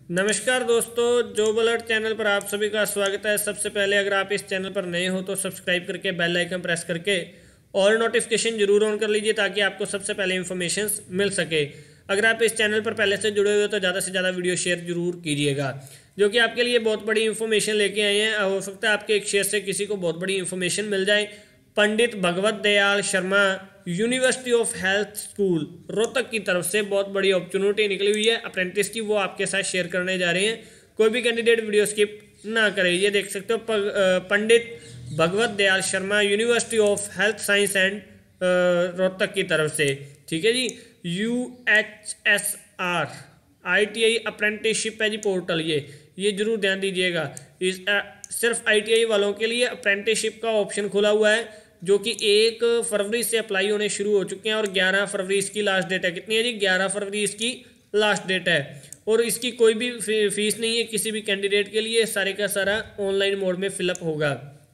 नमस्कार दोस्तों, job alert channel पर आप सभी का स्वागत है। सबसे पहले अगर आप इस चैनल पर नए हो तो सब्सक्राइब करके बेल आइकन प्रेस करके ऑल नोटिफिकेशन जरूर ऑन कर लीजिए ताकि आपको सबसे पहले इन्फॉर्मेशन मिल सके। अगर आप इस चैनल पर पहले से जुड़े हुए हो तो ज़्यादा से ज़्यादा वीडियो शेयर जरूर कीजिएगा, जो कि आपके लिए बहुत बड़ी इन्फॉर्मेशन लेके आए हैं। हो सकता है आपके एक शेयर से किसी को बहुत बड़ी इन्फॉर्मेशन मिल जाए। Pandit Bhagwat Dayal Sharma university of health school Rohtak की तरफ से बहुत बड़ी अपॉर्चुनिटी निकली हुई है अप्रेंटिस की, वो आपके साथ शेयर करने जा रहे हैं। कोई भी कैंडिडेट वीडियो स्किप ना करे। ये देख सकते हो Pandit Bhagwat Dayal Sharma university of health science and Rohtak की तरफ से, ठीक है जी। UHSR ITI अप्रेंटिसशिप है जी पोर्टल, ये जरूर ध्यान दीजिएगा। इस सिर्फ ITI वालों के लिए अप्रेंटिसशिप का ऑप्शन खुला हुआ है, जो कि 1 फरवरी से अप्लाई होने शुरू हो चुके हैं और 11 फरवरी इसकी लास्ट डेट है। कितनी है जी? 11 फरवरी इसकी लास्ट डेट है। और इसकी कोई भी फीस नहीं है किसी भी कैंडिडेट के लिए, सारे का सारा ऑनलाइन मोड में फिलअप होगा।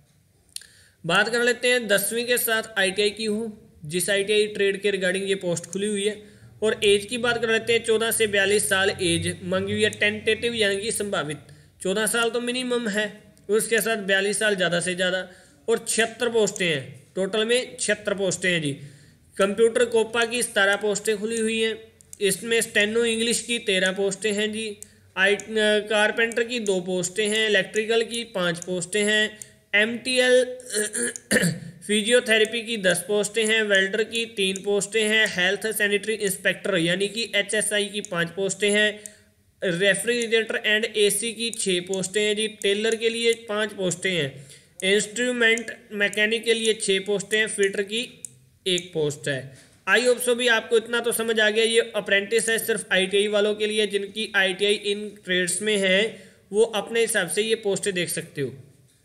बात कर लेते हैं 10वीं के साथ ITI की हो, जिस ITI ट्रेड के रिगार्डिंग ये पोस्ट खुली हुई है। और एज की बात कर लेते हैं, 14 से 42 साल एज मांगी हुई है, टेंटेटिव यानी कि संभावित। 14 साल तो मिनिमम है, उसके साथ 42 साल ज़्यादा से ज़्यादा। और 76 पोस्टें हैं, टोटल में 76 पोस्टें हैं जी। कंप्यूटर कोपा की 17 पोस्टें खुली हुई हैं। इसमें स्टेनो इंग्लिश की 13 पोस्टें हैं जी। कारपेंटर की 2 पोस्टें हैं। इलेक्ट्रिकल की 5 पोस्टें हैं। MTL फिजियोथेरेपी की 10 पोस्टें हैं। वेल्डर की 3 पोस्टें हैं। हेल्थ सैनिटरी इंस्पेक्टर यानी कि HSI की 5 पोस्टें हैं। रेफ्रिजरेटर एंड AC की 6 पोस्टें हैं जी। टेलर के लिए 5 पोस्टें हैं। इंस्ट्रूमेंट मैकेनिक के लिए 6 पोस्टें हैं। फिटर की 1 पोस्ट है। आई होप सो भी आपको इतना तो समझ आ गया। ये अप्रेंटिस है सिर्फ ITI वालों के लिए, जिनकी ITI इन ट्रेड्स में है वो अपने हिसाब से ये पोस्टें देख सकते हो।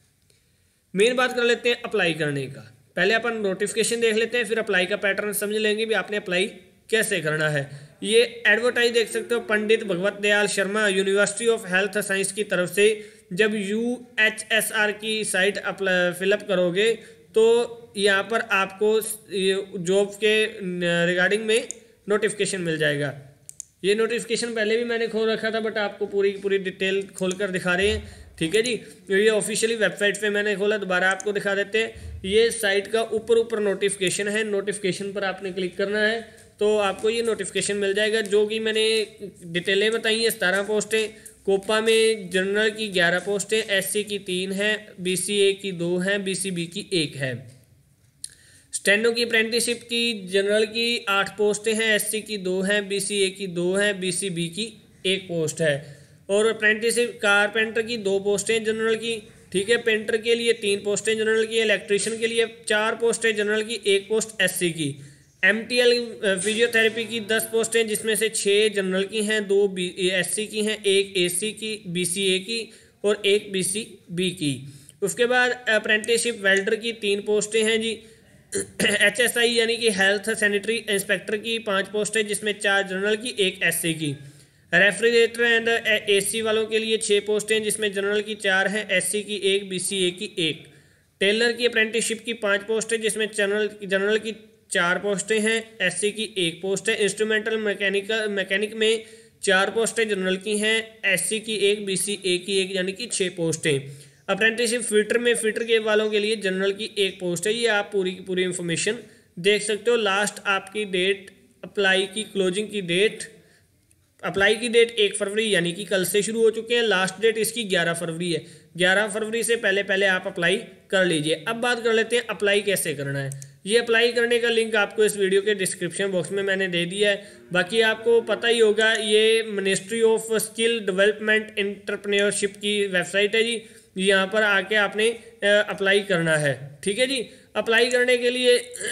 मेन बात कर लेते हैं अप्लाई करने का। पहले अपन नोटिफिकेशन देख लेते हैं, फिर अप्लाई का पैटर्न समझ लेंगे भी आपने अप्लाई कैसे करना है। ये एडवर्टाइज देख सकते हो, Pandit Bhagwat Dayal Sharma university of health science की तरफ से। जब UHSR की साइट फिलअप करोगे तो यहाँ पर आपको जॉब के रिगार्डिंग में नोटिफिकेशन मिल जाएगा। ये नोटिफिकेशन पहले भी मैंने खोल रखा था, बट आपको पूरी डिटेल खोलकर दिखा रहे हैं, ठीक है जी। ये ऑफिशियली वेबसाइट पे मैंने खोला, दोबारा आपको दिखा देते हैं। ये साइट का ऊपर नोटिफिकेशन है। नोटिफिकेशन पर आपने क्लिक करना है तो आपको ये नोटिफिकेशन मिल जाएगा, जो कि मैंने डिटेलें बताई हैं। 17 पोस्टें, कोपा में जनरल की 11 पोस्टें, SC की 3 हैं, BCA की 2 हैं, BCB की 1 है। स्टेनो की अप्रेंटिसशिप की जनरल की 8 पोस्टें हैं, SC की 2 हैं, BCA की 2 हैं, BCB की 1 पोस्ट है। और अप्रेंटिसशिप कारपेंटर की 2 पोस्टें जनरल की, ठीक है। पेंटर के लिए 3 पोस्टें जनरल की। इलेक्ट्रीशियन के लिए 4 पोस्टें जनरल की, 1 पोस्ट SC की। MTL फिजियोथेरेपी की 10 पोस्टें, जिसमें से 6 जनरल की हैं, 2 SC की हैं, 1 AC की, BCA की और 1 BCB की। उसके बाद अप्रेंटिसशिप वेल्डर की 3 पोस्टें हैं जी। HSI यानी कि हेल्थ सैनिटरी इंस्पेक्टर की 5 पोस्टें, जिसमें 4 जनरल की, 1 SC की। रेफ्रिजरेटर एंड AC वालों के लिए 6 पोस्टें, जिसमें जनरल की 4 हैं, SC की 1, BCA की 1। टेलर की अप्रेंटिसशिप की 5 पोस्टें, जिसमें जनरल की 4 पोस्टें हैं, SC की 1 पोस्ट है। इंस्ट्रूमेंटल मैकेनिक में 4 पोस्टें जनरल की हैं, SC की 1, BCA की 1, यानी कि 6 पोस्टें। अप्रेंटिसशिप फिटर में फिटर के वालों के लिए जनरल की 1 पोस्ट है। ये आप पूरी की पूरी इंफॉर्मेशन देख सकते हो। लास्ट आपकी डेट अप्लाई की क्लोजिंग की डेट, अप्लाई की डेट 1 फरवरी यानी कि कल से शुरू हो चुके हैं। लास्ट डेट इसकी 11 फरवरी है। 11 फरवरी से पहले आप अप्लाई कर लीजिए। अब बात कर लेते हैं अप्लाई कैसे करना है। ये अप्लाई करने का लिंक आपको इस वीडियो के डिस्क्रिप्शन बॉक्स में मैंने दे दिया है। बाकी आपको पता ही होगा, ये ministry of skill development entrepreneurship की वेबसाइट है जी। यहाँ पर आके आपने अप्लाई करना है, ठीक है जी। अप्लाई करने के लिए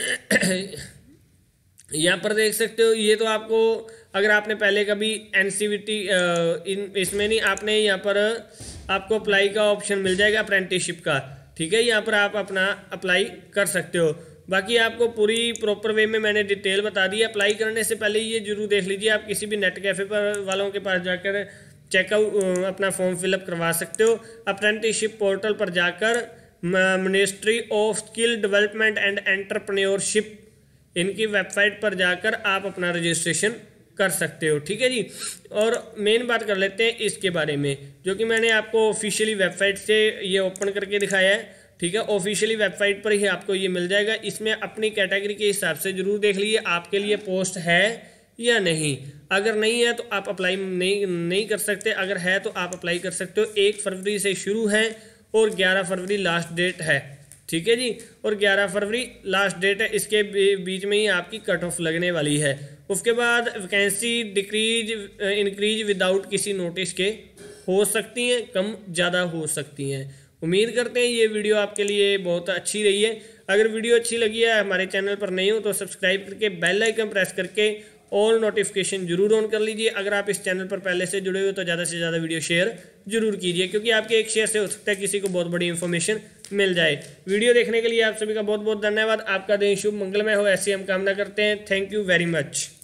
यहाँ पर देख सकते हो, ये तो आपको अगर आपने पहले कभी NCVT इसमें नहीं, आपने यहाँ पर आपको अप्लाई का ऑप्शन मिल जाएगा अप्रेंटिसशिप का, ठीक है। यहाँ पर आप अपना अप्लाई कर सकते हो। बाकी आपको पूरी प्रॉपर वे में मैंने डिटेल बता दी है। अप्लाई करने से पहले ये जरूर देख लीजिए, आप किसी भी नेट कैफे पर वालों के पास जाकर चेकआउट अपना फॉर्म फिलअप करवा सकते हो। अप्रेंटिसशिप पोर्टल पर जाकर ministry of skill development and entrepreneurship इनकी वेबसाइट पर जाकर आप अपना रजिस्ट्रेशन कर सकते हो। ठीक है जी। और मेन बात कर लेते हैं इसके बारे में, जो कि मैंने आपको ऑफिशियली वेबसाइट से ये ओपन करके दिखाया है। ठीक है, ऑफिशियली वेबसाइट पर ही आपको ये मिल जाएगा। इसमें अपनी कैटेगरी के हिसाब से ज़रूर देख लीजिए आपके लिए पोस्ट है या नहीं। अगर नहीं है तो आप अप्लाई नहीं कर सकते, अगर है तो आप अप्लाई कर सकते हो। 1 फरवरी से शुरू है और 11 फरवरी लास्ट डेट है। ठीक है जी, और 11 फरवरी लास्ट डेट है, इसके बीच में ही आपकी कट ऑफ लगने वाली है। उसके बाद वैकेंसी डिक्रीज इंक्रीज विदाउट किसी नोटिस के हो सकती हैं, कम ज़्यादा हो सकती हैं। उम्मीद करते हैं ये वीडियो आपके लिए बहुत अच्छी रही है। अगर वीडियो अच्छी लगी है, हमारे चैनल पर नए हो तो सब्सक्राइब करके बेल आइकन प्रेस करके ऑल नोटिफिकेशन जरूर ऑन कर लीजिए। अगर आप इस चैनल पर पहले से जुड़े हुए तो ज़्यादा से ज़्यादा वीडियो शेयर जरूर कीजिए, क्योंकि आपके एक शेयर से हो सकता है किसी को बहुत बड़ी इंफॉर्मेशन मिल जाए। वीडियो देखने के लिए आप सभी का बहुत बहुत धन्यवाद। आपका दिन शुभ मंगलमय हो, ऐसी हम कामना करते हैं। Thank you very much.